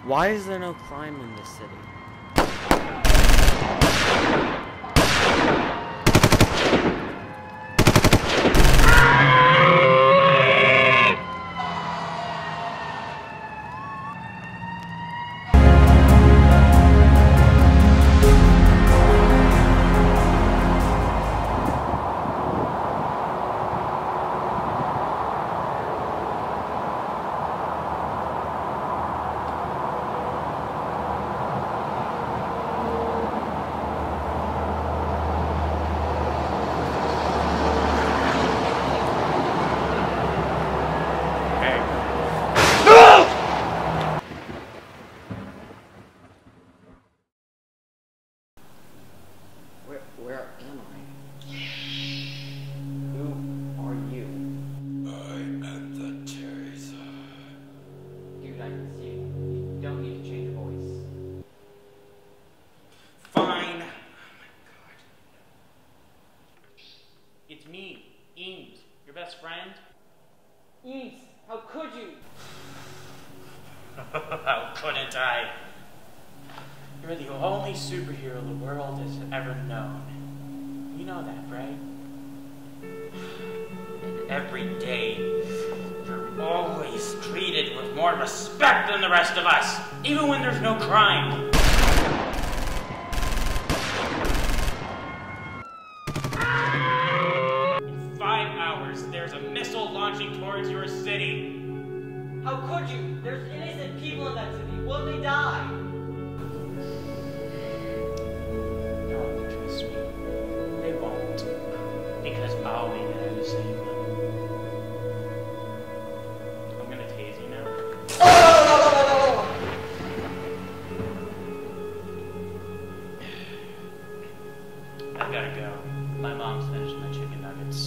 Why is there no crime in this city? Where am I? Who are you? I am the Teresa. Dude, I can see you. You don't need to change your voice. Fine. Oh my god. It's me, Eames, your best friend. Eames, how could you? How couldn't I? You're the only superhero the world has ever known. You know that, right? And every day, you're always treated with more respect than the rest of us, even when there's no crime. In 5 hours, there's a missile launching towards your city. How could you? There's innocent people in that city. Will they die? No, trust me. They won't. Because I'll be there to save them. I'm gonna tase you now. I've gotta go. My mom's finished my chicken nuggets.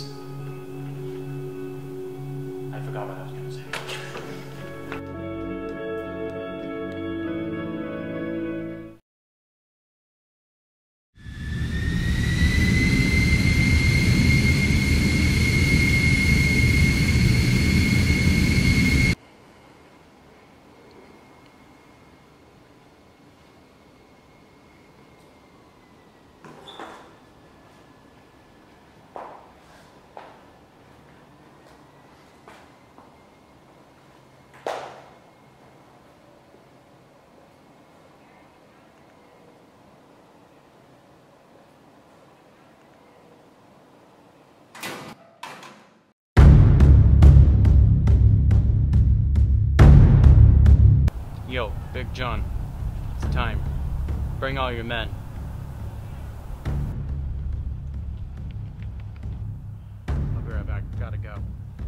I forgot what I was gonna say. Yo, Big John, it's time. Bring all your men. I'll be right back. Gotta go.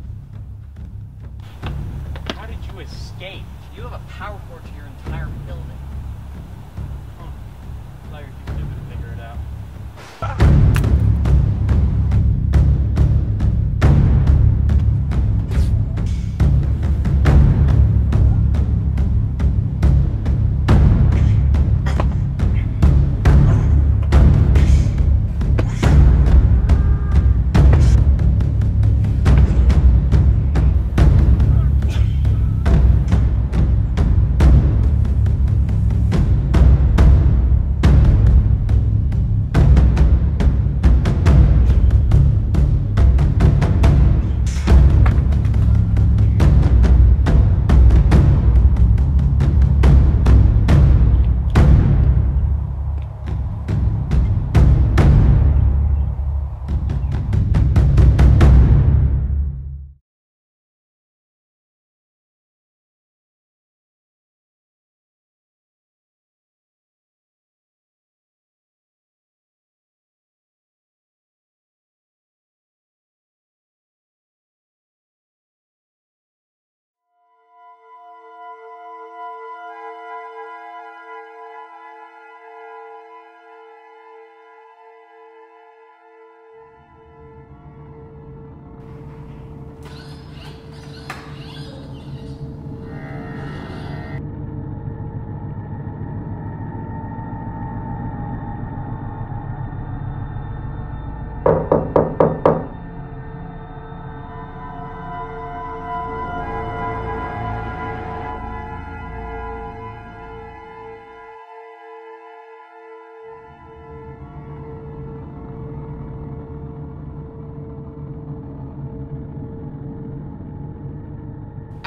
How did you escape? You have a power cord to your entire building. Huh. Thought you were too stupid to figure it out.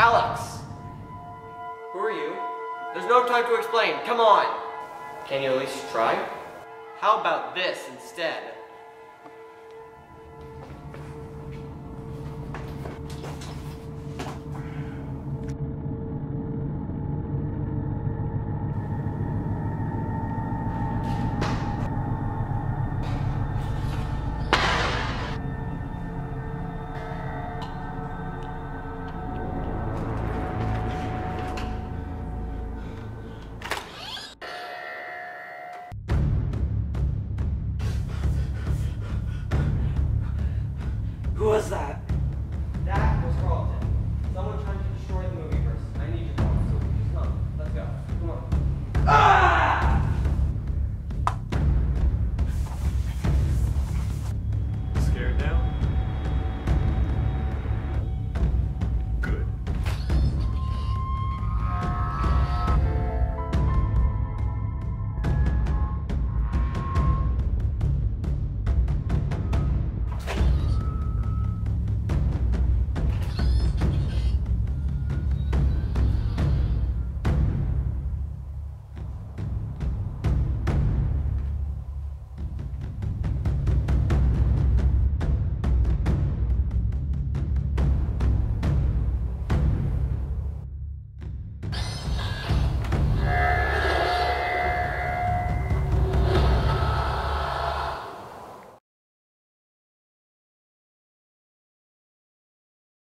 Alex! Who are you? There's no time to explain. Come on! Can you at least try? How about this instead?